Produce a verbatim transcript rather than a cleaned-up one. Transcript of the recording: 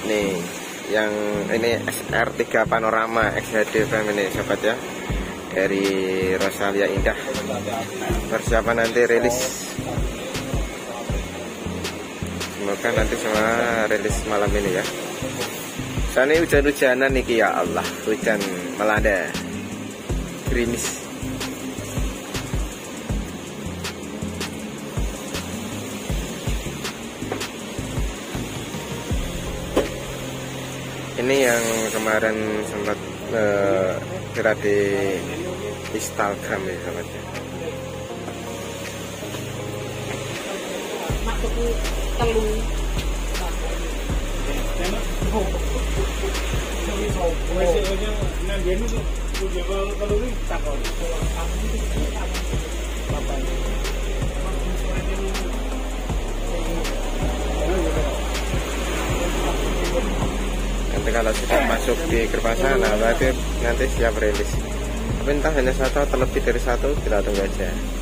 nih yang ini S R tiga Panorama X H D frame ini sobat ya, dari Rosalia Indah. Persiapan nanti rilis, semoga nanti semua rilis malam ini ya. Sana hujan-hujanan nih ya Allah, hujan melanda, gerimis. Ini yang kemarin sempat uh, kira di Instagram ya sahabatnya. Nanti kalau sudah masuk di gerbang sana berarti nanti siap rilis. Tapi entah hanya satu atau lebih dari satu, kita tunggu aja.